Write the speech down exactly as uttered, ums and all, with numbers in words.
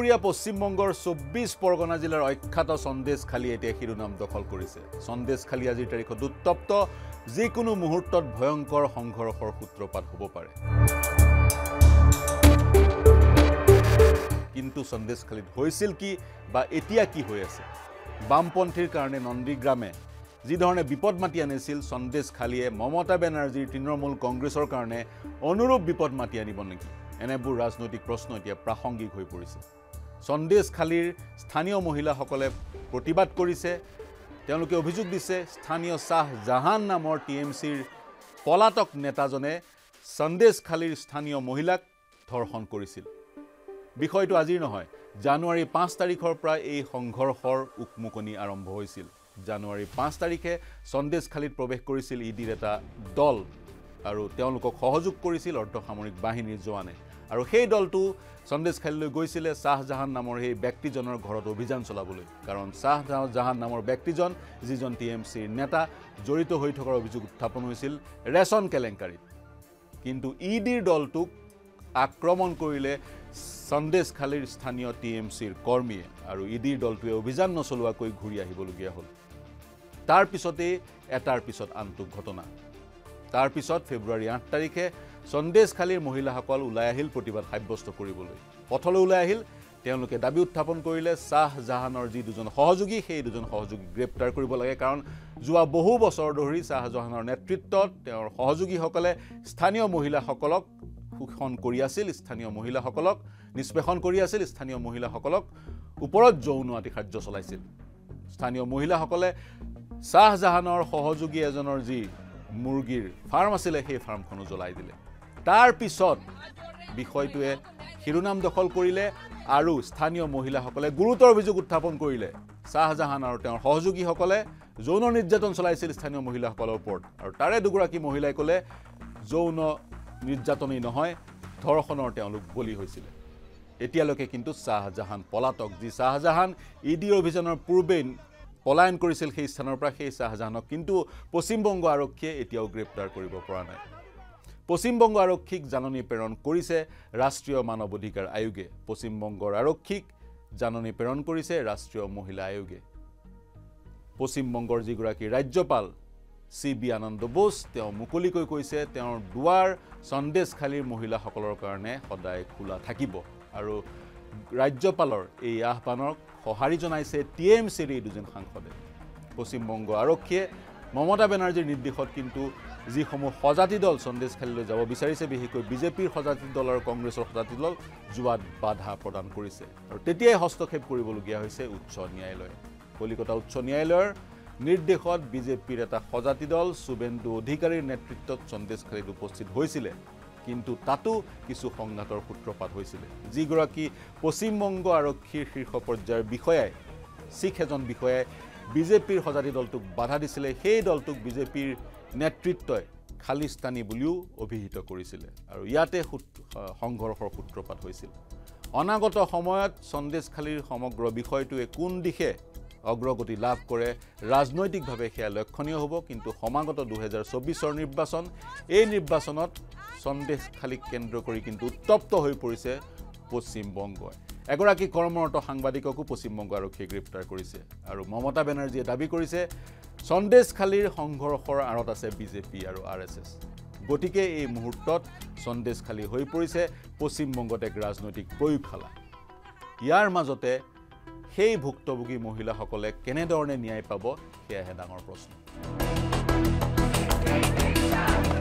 উত্তৰীয়া পশ্চিমবংগৰ চৌব্বিছ পৰগনা জিলাৰ অখ্যাত সন্দেশখালী এতিয়া শিৰোনাম দখল কৰিছে। সন্দেশখালী আজিৰ তাৰিখত উত্তপ্ত, যিকোনো মুহূৰ্তত ভয়ংকৰ সংঘৰ্ষৰ সূত্ৰপাত হ'ব পাৰে। কিন্তু সন্দেশখালীত হৈছিল কি বা এতিয়া কি হৈ আছে? বামপন্থীৰ কাৰণে নন্দীগ্ৰামে যি ধৰণে বিপদ মাতি আনিছিল, সন্দেশখালীয়ে মমতা বেনাৰ্জীৰ তৃণমূল কংগ্ৰেছৰ কাৰণে অনুৰূপ বিপদ মাতি আনিব নেকি? এনেবোৰ ৰাজনৈতিক প্ৰশ্ন এতিয়া প্ৰাসংগিক হৈ পৰিছে। সন্দেশখালীৰ স্থানীয় মহিলাসকলে প্ৰতিবাদ কৰিছে। তেওঁলোকে অভিযোগ দিছে স্থানীয় শাহ জাহান নামৰ টি এম চিৰ পলাতক নেতাজনে সন্দেশখালীৰ স্থানীয় মহিলাক ধৰ্ষণ কৰিছিল। বিষয়টো আজিৰ নহয়, জানুৱাৰী পাঁচ তাৰিখৰ পৰা এই সংঘৰ্ষৰ উকমুকনি আৰম্ভ হৈছিল। জানুৱাৰী পাঁচ তাৰিখে সন্দেশখালীত প্ৰৱেশ কৰিছিল ইডিৰ এটা দল আৰু তেওঁলোকক সহযোগ কৰিছিল অৰ্ধসামৰিক বাহিনীৰ জোৱানে। আৰু সেই দলটো সন্দেশখালীলৈ গৈছিলে শ্বাহজাহান নামৰ সেই ব্যক্তিজনৰ ঘৰত অভিযান চলাবলৈ, কাৰণ শ্বাহজাহান নামৰ ব্যক্তিজন যিজন টি এম চিৰ নেতা জড়িত হৈ থকাৰ অভিযোগ উত্থাপন হৈছিল ৰেচন কেলেংকাৰীত। কিন্তু ইডিৰ দলটোক আক্ৰমণ কৰিলে সন্দেশখালীৰ স্থানীয় টি এম চিৰ কৰ্মীয়ে আৰু ইডিৰ দলটোৱে অভিযান নচলোৱাকৈ ঘূৰি আহিবলগীয়া হ'ল। তাৰ পিছতেই এটাৰ পিছত আনটো ঘটনা। তাৰ পিছত ফেব্ৰুৱাৰী আঠ তাৰিখে সন্দেশখালীৰ মহিলাসকল ওলাই আহিল প্ৰতিবাদ সাব্যস্ত কৰিবলৈ। পথলৈ ওলাই আহিল। তেওঁলোকে দাবী উত্থাপন কৰিলে শ্বাহজাহানৰ যি দুজন সহযোগী, সেই দুজন সহযোগী গ্ৰেপ্তাৰ কৰিব লাগে, কাৰণ যোৱা বহু বছৰ ধৰি শ্বাহজাহানৰ নেতৃত্বত তেওঁৰ সহযোগীসকলে স্থানীয় মহিলাসকলক শোষণ কৰি আছিল, স্থানীয় মহিলাসকলক নিষ্পেষণ কৰি আছিল, স্থানীয় মহিলাসকলক ওপৰত যৌন আতিশাৰ্য চলাইছিল। স্থানীয় মহিলাসকলে শ্বাহজাহানৰ সহযোগী এজনৰ যি মুৰ্গীৰ ফাৰ্ম আছিলে সেই ফাৰ্মখনো জ্বলাই দিলে। তাৰ পিছত বিষয়টোৱে শিৰোনাম দখল কৰিলে আৰু স্থানীয় মহিলাসকলে গুৰুতৰ অভিযোগ উত্থাপন কৰিলে শ্বাহজাহান আৰু তেওঁৰ সহযোগীসকলে যৌন নিৰ্যাতন চলাইছিল স্থানীয় মহিলাসকলৰ ওপৰত। আৰু তাৰে দুগৰাকী মহিলাই ক'লে যৌন নিৰ্যাতনেই নহয়, ধৰ্ষণৰ তেওঁলোক বলি হৈছিলে। এতিয়ালৈকে কিন্তু শ্বাহজাহান পলাতক। যি শ্বাহজাহান ইডিৰ অভিযানৰ পূৰ্বেই পলায়ন কৰিছিল সেই স্থানৰ পৰা, সেই শ্বাহজাহানক কিন্তু পশ্চিমবংগ আৰক্ষীয়ে এতিয়াও গ্ৰেপ্তাৰ কৰিব পৰা নাই। পশ্চিমবংগ আৰক্ষীক জাননী প্ৰেৰণ কৰিছে ৰাষ্ট্ৰীয় মানৱ অধিকাৰ আয়োগে। পশ্চিমবংগৰ আৰক্ষীক জাননী প্ৰেৰণ কৰিছে ৰাষ্ট্ৰীয় মহিলা আয়োগে। পশ্চিমবংগৰ যিগৰাকী ৰাজ্যপাল চি বি আনন্দ বোস, তেওঁ মুকলিকৈ কৈছে তেওঁৰ দুৱাৰ সন্দেশখালীৰ মহিলাসকলৰ কাৰণে সদায় খোলা থাকিব। আৰু ৰাজ্যপালৰ এই আহ্বানক সঁহাৰি জনাইছে টি এম চিৰ এই দুজন সাংসদে। পশ্চিমবংগ আৰক্ষীয়ে মমতা বেনাৰ্জীৰ নিৰ্দেশত কিন্তু যিসমূহ সজাতি দল সন্দেশখালীলৈ যাব বিচাৰিছে, বিশেষকৈ বিজেপিৰ সজাতি দল আৰু কংগ্ৰেছৰ সজাতি দল, যোৱাত বাধা প্ৰদান কৰিছে। আৰু তেতিয়াই হস্তক্ষেপ কৰিবলগীয়া হৈছে উচ্চ ন্যায়ালয়ে। কলিকতা উচ্চ ন্যায়ালয়ৰ নিৰ্দেশত বিজেপিৰ এটা সজাতি দল শুভেন্দু অধিকাৰীৰ নেতৃত্বত সন্দেশখালীত উপস্থিত হৈছিলে, কিন্তু তাতো কিছু সংঘাতৰ সূত্ৰপাত হৈছিলে। যিগৰাকী পশ্চিমবংগ আৰক্ষীৰ শীৰ্ষ পৰ্যায়ৰ বিষয়াই, শিখ এজন বিষয়াই বিজেপিৰ সজাতি দলটোক বাধা দিছিলে, সেই দলটোক বিজেপিৰ নেতৃত্বই খালিস্তানী বুলিও অভিহিত কৰিছিলে আৰু ইয়াতে সংঘৰ্ষৰ সূত্ৰপাত হৈছিল। অনাগত সময়ত সন্দেশখালীৰ সমগ্ৰ বিষয়টোৱে কোন দিশে অগ্ৰগতি লাভ কৰে ৰাজনৈতিকভাৱে সেয়া লক্ষণীয় হ'ব। কিন্তু সমাগত দুহেজাৰ চৌবিছৰ নিৰ্বাচন, এই নিৰ্বাচনত সন্দেশখালীক কেন্দ্ৰ কৰি কিন্তু উত্তপ্ত হৈ পৰিছে পশ্চিমবংগই। এগৰাকী কৰ্মৰত সাংবাদিককো পশ্চিমবংগ আৰক্ষীয়ে গ্ৰেপ্তাৰ কৰিছে আৰু মমতা বেনাৰ্জীয়ে দাবী কৰিছে সন্দেশখালীৰ সংঘৰ্ষৰ আঁৰত আছে বিজেপি আৰু আৰ এছ এছ। গতিকে এই মুহূৰ্তত সন্দেশখালী হৈ পৰিছে পশ্চিমবংগত এক ৰাজনৈতিক প্ৰয়োগশালা। ইয়াৰ মাজতে সেই ভুক্তভোগী মহিলাসকলে কেনেধৰণে ন্যায় পাব, সেয়াহে ডাঙৰ প্ৰশ্ন।